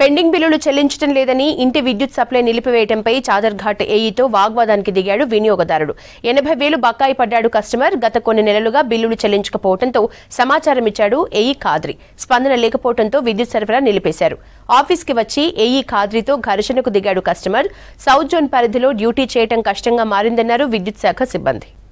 Pending బిల్లులు చెల్లించడం లేదని ఇంటి విద్యుత్ సప్లై నిలిపివేయడంపై చాదర్ఘాట్ ఏఈతో వాగ్వాదానికి దిగాడు వినియోగదారుడు. 80,000 బకాయి పడ్డాడు కస్టమర్. గత కొన్ని నెలలుగా బిల్లులు చెల్లించకపోవడంతో సమాచారం ఇచ్చాడు ఏఈ ఖాద్రి. స్పందన లేకపోవడంతో విద్యుత్ సరఫరా నిలిపేశారు. ఆఫీస్కి వచ్చి ఏఈ ఖాద్రితో ఘర్షణకు దిగాడు కస్టమర్. సౌత్ జోన్ పరిధిలో డ్యూటీ చేయడం కష్టంగా మారిందన్నారు విద్యుత్ శాఖ సిబ్బంది.